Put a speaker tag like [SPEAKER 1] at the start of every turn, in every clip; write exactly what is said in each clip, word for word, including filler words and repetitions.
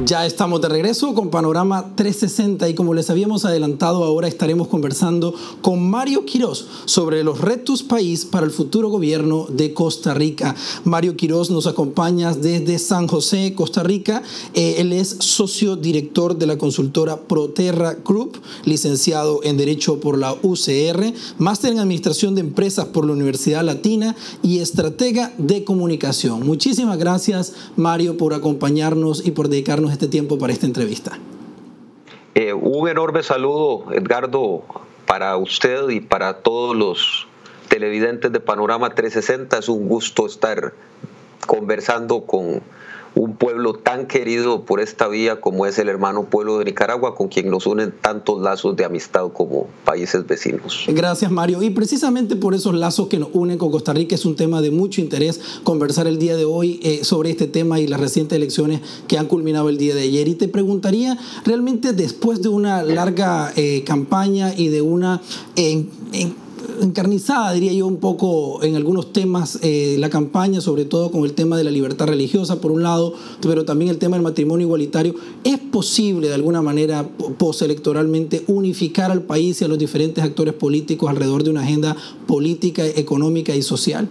[SPEAKER 1] Ya estamos de regreso con Panorama trescientos sesenta y como les habíamos adelantado, ahora estaremos conversando con Mario Quiroz sobre los retos país para el futuro gobierno de Costa Rica. Mario Quiroz nos acompaña desde San José, Costa Rica. Eh, él es socio director de la consultora Proterra Group, licenciado en Derecho por la U C R, máster en Administración de Empresas por la Universidad Latina y estratega de comunicación. Muchísimas gracias, Mario, por acompañarnos y por dedicarnos este tiempo para esta entrevista.
[SPEAKER 2] Eh, un enorme saludo, Edgardo, para usted y para todos los televidentes de Panorama trescientos sesenta. Es un gusto estar conversando con un pueblo tan querido por esta vía como es el hermano pueblo de Nicaragua, con quien nos unen tantos lazos de amistad como países vecinos.
[SPEAKER 1] Gracias, Mario. Y precisamente por esos lazos que nos unen con Costa Rica es un tema de mucho interés conversar el día de hoy eh, sobre este tema y las recientes elecciones que han culminado el día de ayer. Y te preguntaría, realmente después de una larga eh, campaña y de una eh, en, encarnizada, diría yo, un poco en algunos temas, eh, la campaña, sobre todo con el tema de la libertad religiosa, por un lado, pero también el tema del matrimonio igualitario, ¿es posible de alguna manera postelectoralmente unificar al país y a los diferentes actores políticos alrededor de una agenda política, económica y social?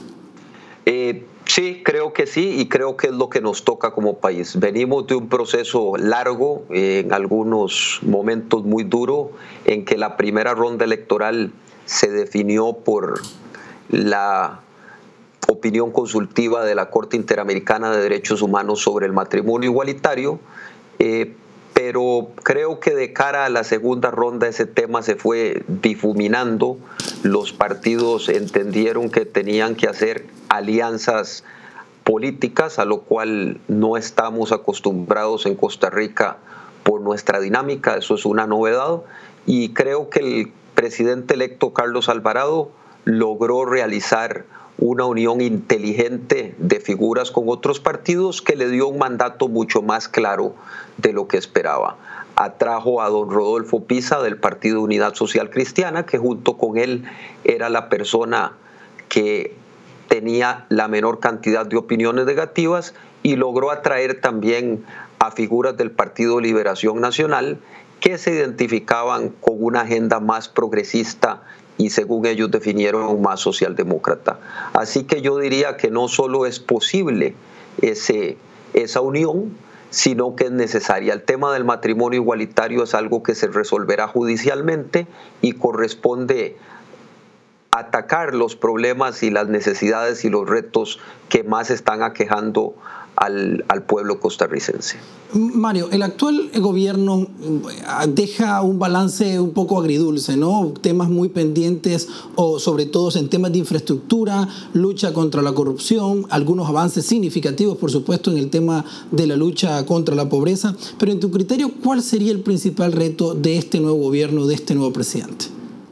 [SPEAKER 2] Eh, sí, creo que sí, y creo que es lo que nos toca como país. Venimos de un proceso largo, eh, en algunos momentos muy duro, en que la primera ronda electoral se definió por la opinión consultiva de la Corte Interamericana de Derechos Humanos sobre el matrimonio igualitario, eh, pero creo que de cara a la segunda ronda ese tema se fue difuminando. Los partidos entendieron que tenían que hacer alianzas políticas, a lo cual no estamos acostumbrados en Costa Rica por nuestra dinámica. Eso es una novedad, y creo que el presidente electo Carlos Alvarado logró realizar una unión inteligente de figuras con otros partidos que le dio un mandato mucho más claro de lo que esperaba. Atrajo a don Rodolfo Pisa del Partido Unidad Social Cristiana, que junto con él era la persona que tenía la menor cantidad de opiniones negativas, y logró atraer también a figuras del Partido Liberación Nacional que se identificaban con una agenda más progresista y, según ellos definieron, más socialdemócrata. Así que yo diría que no solo es posible ese, esa unión, sino que es necesaria. El tema del matrimonio igualitario es algo que se resolverá judicialmente y corresponde atacar los problemas y las necesidades y los retos que más están aquejando al, al pueblo costarricense.
[SPEAKER 1] Mario, el actual gobierno deja un balance un poco agridulce, ¿no? Temas muy pendientes, o sobre todo en temas de infraestructura, lucha contra la corrupción, algunos avances significativos, por supuesto, en el tema de la lucha contra la pobreza. Pero en tu criterio, ¿cuál sería el principal reto de este nuevo gobierno, de este nuevo presidente?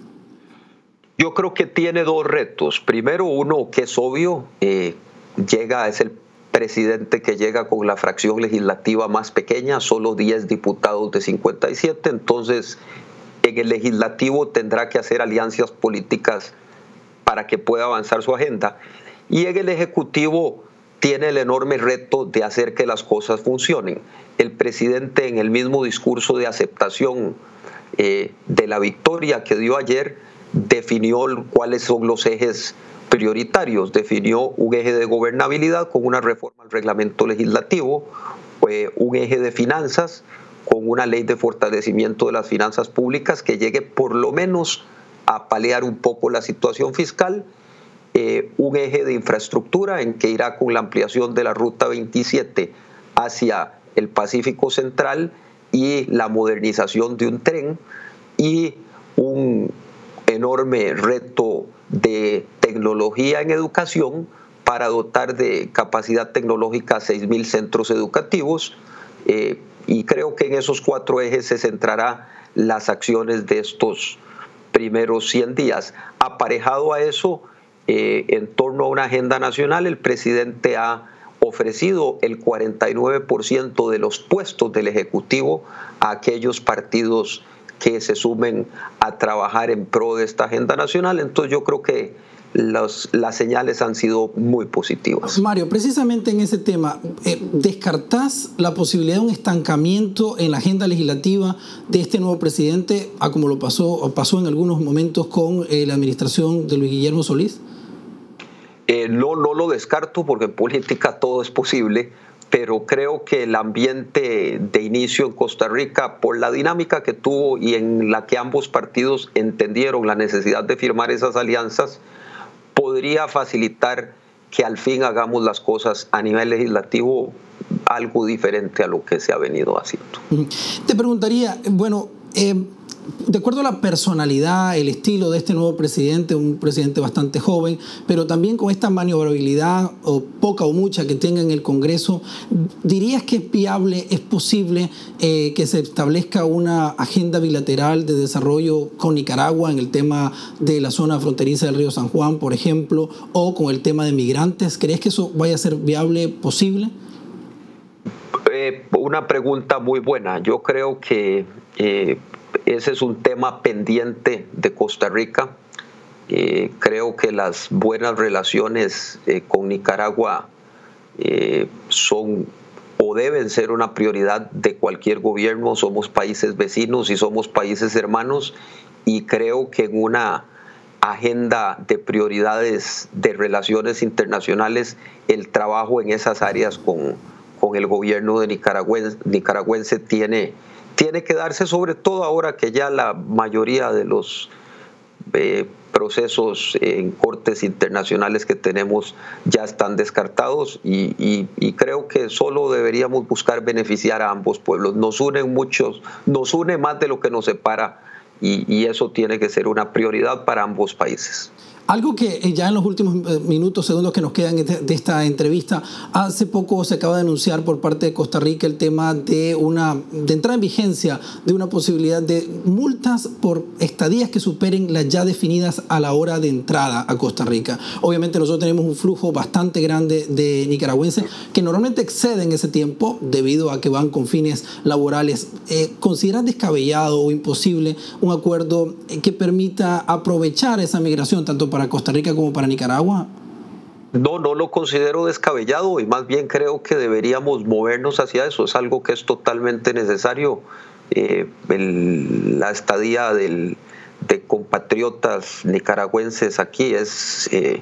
[SPEAKER 2] Yo creo que tiene dos retos. Primero, uno que es obvio, eh, llega, es el presidente que llega con la fracción legislativa más pequeña, solo diez diputados de cincuenta y siete, entonces en el legislativo tendrá que hacer alianzas políticas para que pueda avanzar su agenda, y en el ejecutivo tiene el enorme reto de hacer que las cosas funcionen. El presidente, en el mismo discurso de aceptación eh, de la victoria que dio ayer, definió cuáles son los ejes prioritarios. Definió un eje de gobernabilidad con una reforma al reglamento legislativo, eh, un eje de finanzas con una ley de fortalecimiento de las finanzas públicas que llegue por lo menos a paliar un poco la situación fiscal, eh, un eje de infraestructura en que irá con la ampliación de la Ruta veintisiete hacia el Pacífico Central y la modernización de un tren, y un enorme reto de tecnología en educación para dotar de capacidad tecnológica a seis mil centros educativos, eh, y creo que en esos cuatro ejes se centrará las acciones de estos primeros cien días. Aparejado a eso, eh, en torno a una agenda nacional, el presidente ha ofrecido el cuarenta y nueve por ciento de los puestos del Ejecutivo a aquellos partidos que se sumen a trabajar en pro de esta agenda nacional. Entonces yo creo que los, las señales han sido muy positivas.
[SPEAKER 1] Mario, precisamente en ese tema, eh, ¿descartás la posibilidad de un estancamiento en la agenda legislativa de este nuevo presidente, a como lo pasó, o pasó en algunos momentos con eh, la administración de Luis Guillermo Solís?
[SPEAKER 2] Eh, no, no lo descarto, porque en política todo es posible, pero creo que el ambiente de inicio en Costa Rica, por la dinámica que tuvo y en la que ambos partidos entendieron la necesidad de firmar esas alianzas, podría facilitar que al fin hagamos las cosas a nivel legislativo algo diferente a lo que se ha venido haciendo.
[SPEAKER 1] Te preguntaría, bueno, eh, de acuerdo a la personalidad, el estilo de este nuevo presidente, un presidente bastante joven, pero también con esta maniobrabilidad, o poca o mucha, que tenga en el Congreso, ¿dirías que es viable, es posible eh, que se establezca una agenda bilateral de desarrollo con Nicaragua en el tema de la zona fronteriza del río San Juan, por ejemplo, o con el tema de migrantes? ¿Crees que eso vaya a ser viable, posible?
[SPEAKER 2] Eh, una pregunta muy buena. Yo creo que eh, ese es un tema pendiente de Costa Rica. Eh, creo que las buenas relaciones eh, con Nicaragua eh, son o deben ser una prioridad de cualquier gobierno. Somos países vecinos y somos países hermanos, y creo que en una agenda de prioridades de relaciones internacionales, el trabajo en esas áreas con, con el gobierno de nicaragüense, nicaragüense tiene Tiene que darse, sobre todo ahora que ya la mayoría de los eh, procesos en cortes internacionales que tenemos ya están descartados, y, y, y creo que solo deberíamos buscar beneficiar a ambos pueblos. Nos unen muchos, nos une más de lo que nos separa, y, y eso tiene que ser una prioridad para ambos países.
[SPEAKER 1] Algo que ya en los últimos minutos, segundos que nos quedan de esta entrevista, hace poco se acaba de anunciar por parte de Costa Rica el tema de una de entrada en vigencia de una posibilidad de multas por estadías que superen las ya definidas a la hora de entrada a Costa Rica. Obviamente nosotros tenemos un flujo bastante grande de nicaragüenses que normalmente exceden ese tiempo debido a que van con fines laborales. Eh, ¿Consideras descabellado o imposible un acuerdo que permita aprovechar esa migración tanto para para Costa Rica como para Nicaragua?
[SPEAKER 2] No, no lo considero descabellado, y más bien creo que deberíamos movernos hacia eso. Es algo que es totalmente necesario. Eh, el, la estadía del, de compatriotas nicaragüenses aquí es, eh,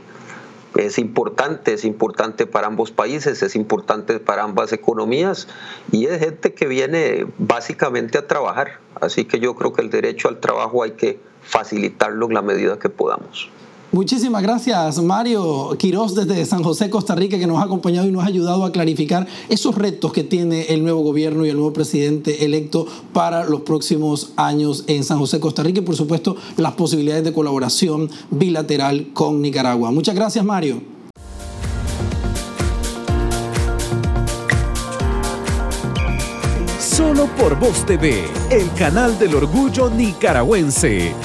[SPEAKER 2] es importante, es importante para ambos países, es importante para ambas economías, y es gente que viene básicamente a trabajar. Así que yo creo que el derecho al trabajo hay que facilitarlo en la medida que podamos.
[SPEAKER 1] Muchísimas gracias, Mario Quiroz, desde San José, Costa Rica, que nos ha acompañado y nos ha ayudado a clarificar esos retos que tiene el nuevo gobierno y el nuevo presidente electo para los próximos años en San José, Costa Rica, y por supuesto las posibilidades de colaboración bilateral con Nicaragua. Muchas gracias, Mario.
[SPEAKER 3] Solo por Voz T V, el canal del orgullo nicaragüense.